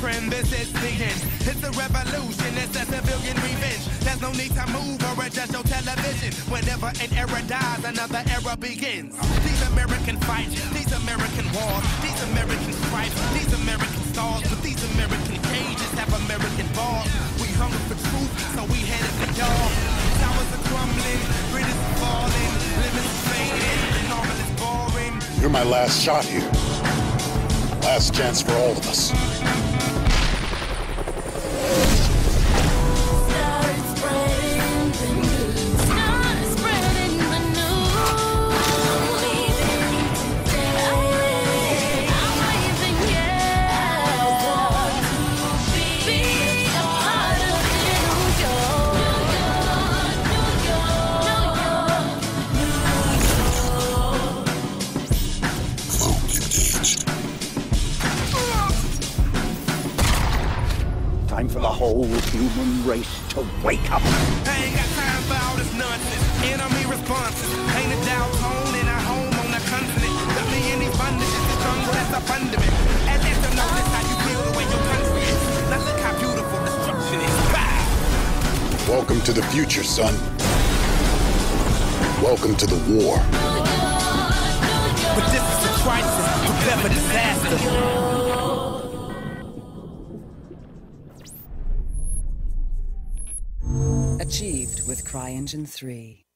friend, this is the end. It's a revolution, it's a civilian revenge. There's no need to move or adjust your television. Whenever an era dies, another era begins. These American fights, these American wars, these American stripes, these American stars, but these American cages have American bars. We hunger for truth, so we headed for y'all. Towers are crumbling, bridges are falling, limits fading, normal is boring. You're my last shot here. Last chance for all of us. Time for the whole human race to wake up. I ain't got time for all this nonsense. Enemy responses. Painted down tone in our home on the continent. Got me in these bondages, the jungle, that's a fundament. At least I know that's how you feel the way your country is. Now look how beautiful destruction is. Bah! Welcome to the future, son. Welcome to the war. But this is a crisis. Prepare for disaster. Achieved with CryEngine 3.